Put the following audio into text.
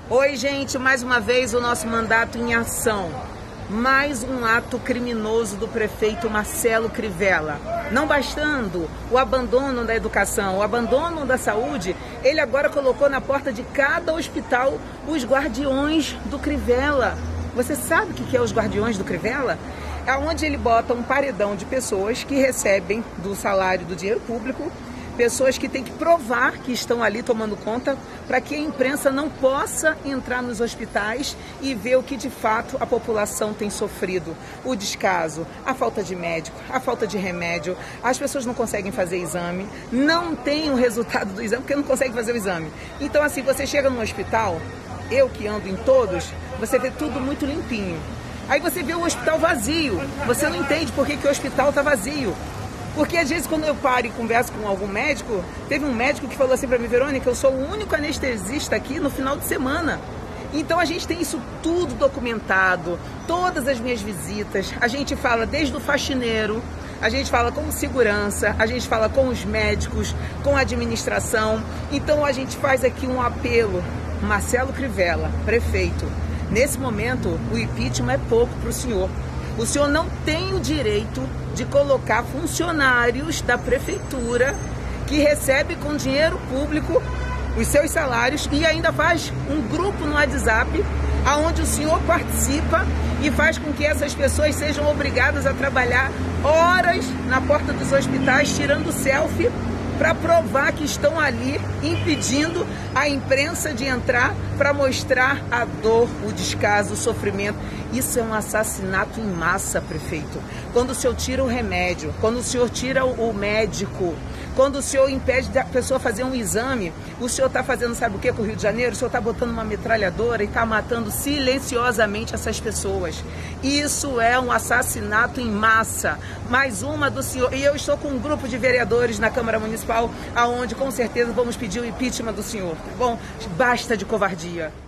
Oi, gente, mais uma vez o nosso mandato em ação. Mais um ato criminoso do prefeito Marcelo Crivella. Não bastando o abandono da educação, o abandono da saúde, ele agora colocou na porta de cada hospital os guardiões do Crivella. Você sabe o que é os guardiões do Crivella? É onde ele bota um paredão de pessoas que recebem do salário do dinheiro público, pessoas que têm que provar que estão ali tomando conta para que a imprensa não possa entrar nos hospitais e ver o que de fato a população tem sofrido. O descaso, a falta de médico, a falta de remédio, as pessoas não conseguem fazer exame, não tem o resultado do exame porque não conseguem fazer o exame. Então assim, você chega num hospital, eu que ando em todos, você vê tudo muito limpinho. Aí você vê o hospital vazio, você não entende por que o hospital está vazio. Porque às vezes quando eu paro e converso com algum médico, teve um médico que falou assim para mim: Verônica, eu sou o único anestesista aqui no final de semana. Então a gente tem isso tudo documentado, todas as minhas visitas, a gente fala desde o faxineiro, a gente fala com segurança, a gente fala com os médicos, com a administração. Então a gente faz aqui um apelo. Marcelo Crivella, prefeito, nesse momento o impeachment é pouco para o senhor. O senhor não tem o direito de colocar funcionários da prefeitura que recebe com dinheiro público os seus salários e ainda faz um grupo no WhatsApp onde o senhor participa e faz com que essas pessoas sejam obrigadas a trabalhar horas na porta dos hospitais tirando selfie para provar que estão ali impedindo a imprensa de entrar para mostrar a dor, o descaso, o sofrimento. Isso é um assassinato em massa, prefeito. Quando o senhor tira o remédio, quando o senhor tira o médico, quando o senhor impede da pessoa fazer um exame, o senhor está fazendo, sabe o que com o Rio de Janeiro? O senhor está botando uma metralhadora e está matando silenciosamente essas pessoas. Isso é um assassinato em massa. Mais uma do senhor. E eu estou com um grupo de vereadores na Câmara Municipal, aonde com certeza vamos pedir o impeachment do senhor, tá bom? Basta de covardia.